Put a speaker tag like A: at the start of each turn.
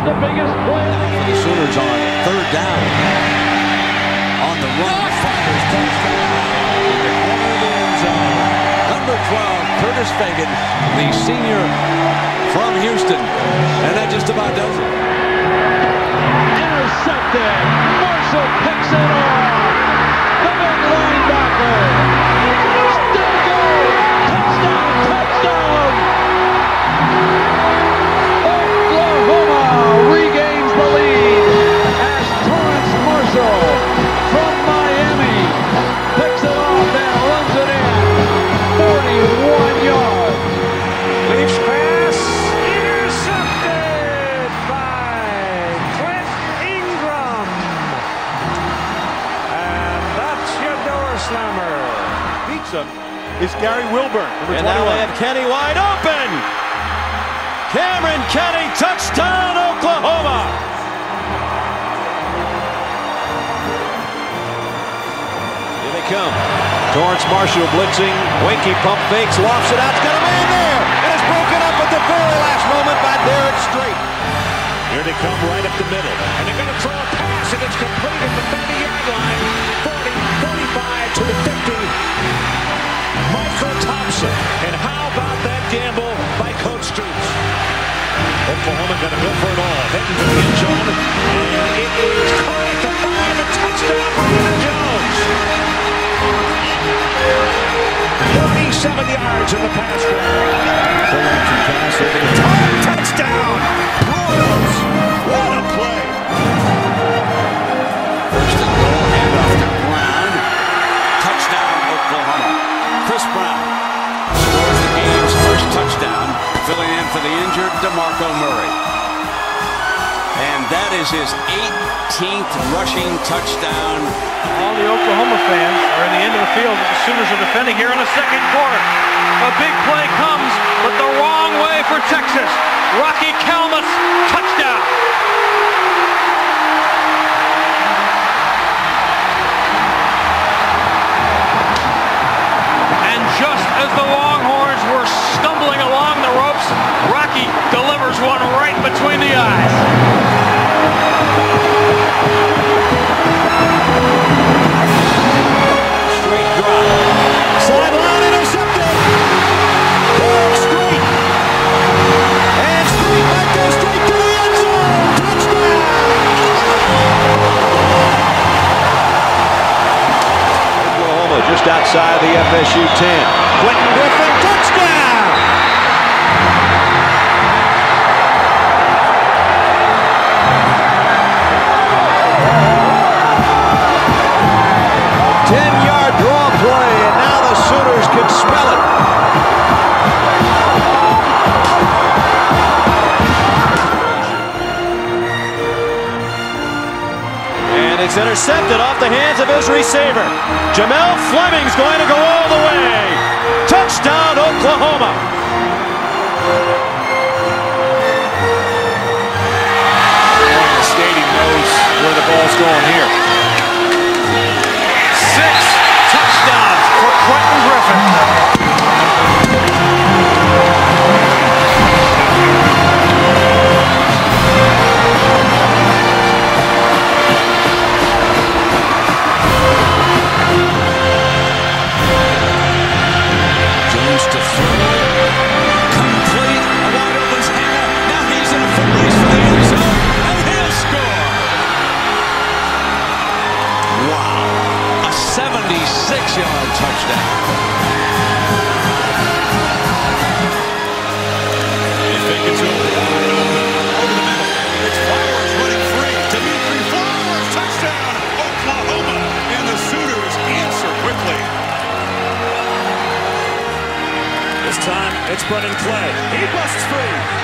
A: the biggest play.
B: The Sooners on third down. On the run, fires touchdown in the corner of the end zone. Number 12, Curtis Fagan, the senior from Houston. And that just about does it.
A: Intercepted. Marshall picks it off. The big linebacker. Still going. Touchdown, touchdown. Oklahoma regains the lead as Torrance Marshall from Miami picks it off and runs it in. 41 yards.
C: Leafs pass intercepted by Clint Ingram. And that's your door slammer.
D: Beats him is Gary Wilburn, number 21.
E: And now they have Kenny wide open. Cameron Kenny, touchdown, Oklahoma. Here they come. Torrance Marshall blitzing. Winky pump fakes, lofts it out. It's got a man there. And it's broken up at the very last moment by Derek Strait.
C: Here they come right up the middle. And they're going to throw a pass, and it's complete at the 30-yard line. 40, 45 to the 50. Michael Thompson. And how about that gamble by Coach Stoops? Oklahoma going to go for it all. Heading to the end zone. And it is caught at the 5 and touchdown Brandon Jones. 37 yards in the pass play.
E: Selection pass over the top. Touchdown. Royals. What a play.
B: First and goal, handoff to Brown. Touchdown, Oklahoma. Chris Brown scores the game's first touchdown, filling in for the injured DeMarco Murray. And that is his 18th rushing touchdown.
F: All the Oklahoma fans are in the end of the field. The Sooners are defending here in the second quarter. A big play comes, but the wrong way for Texas. Rocky Kalmus, touchdown. And just as the Longhorns were stumbling along the ropes, Rocky delivers one right between the eyes.
E: Straight drop. Sideline intercepted. Derek Strait. And Strait might go straight to the end zone. Touchdown. Oklahoma just outside the FSU 10. Quentin Griffin, touchdown. Draw play, and now the Sooners can smell it. And it's intercepted off the hands of his receiver. Jamel Fleming's going to go all the way. Touchdown, Oklahoma.
D: The stadium knows where the ball's going here.
F: 6 touchdowns for Quentin Griffin.
B: Jones to throw. Complete. A wide open Hannah. Now he's in a full race for the end zone. And he'll score. Wow. A 76-yard touchdown.
D: They think it's over. Wide open. Over the middle. It's Flowers running free. Dimitri Flowers. Touchdown. Oklahoma. And the Sooners answer quickly.
C: This time, it's Brennan Clay. He busts free.